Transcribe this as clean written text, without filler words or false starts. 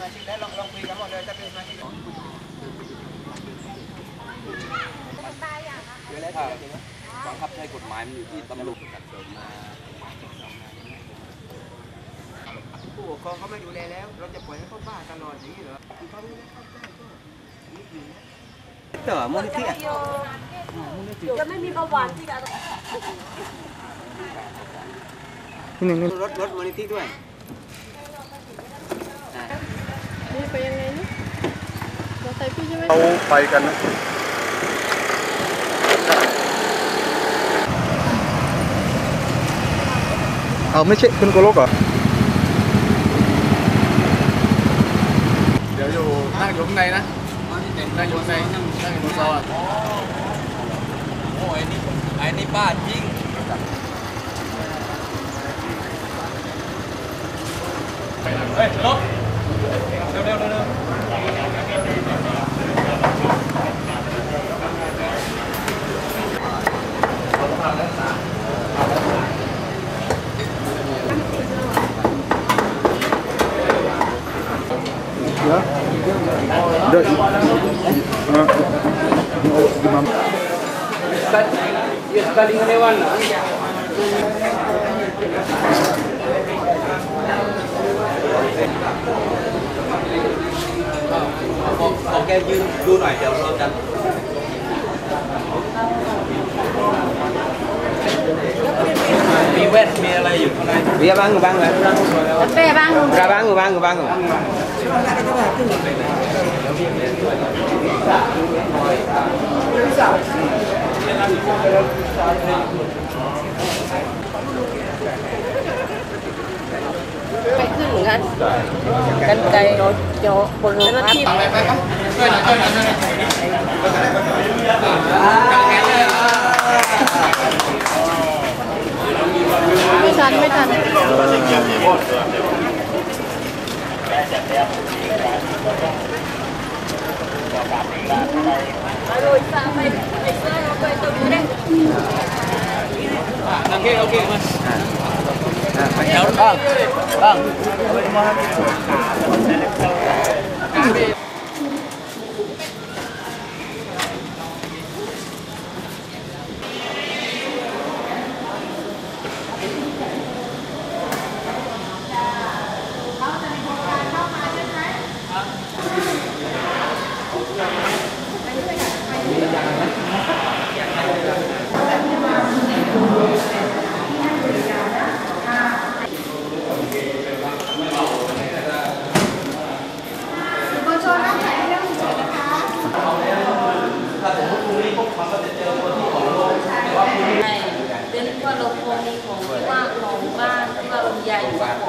ชิกแล้วลองคุยกันหมดเลยจะเป็นสมาชิกเดี๋ยวแล้วบังคับใช้กฎหมายมันอยู่ที่ตำรวจจัดส่งมาผู้ปกครองเขาไม่ดูแลแล้วเราจะปล่อยให้เขาบ้าตลอดอย่างนี้เหรอเขาไม่เข้าใจก็นิดนึงแต่ว่ามูลนิธิจะไม่มีประวัติที่จะรถมูลนิธิด้วยนี่ไปยังไงนี่เราใส่พี่ใช่ไหมเราไปกันนะเอาไม่ใช่คุณโกโลกเหรอเดี๋ยวอยู่นั่งอยู่ข้างในนะนั่งอยู่ในนั่งอยู่บนโซนโอ้ยนี่บ้าจริงเฮ้ยรถเร็ว Dah, imam. Ya sekali dengan hewan. Oke, duluหน่อยเดี๋ยวเราจะมีเวทมีอะไรอยู่ข้างในเบียร์บ้างเลยเป้บ้างกระบ้างไปขึ้นกันไกลโยบนรถที่ไปช่วยหน่อยไม่ทันโรยซาไปไอ้เสื้อเราไปตัวนี้ได้โอเคมาเดี๋ยวบ้างเป็นว่าเราโครงของที่ว่าของบ้านที่ว่าเราใหญ่อยู่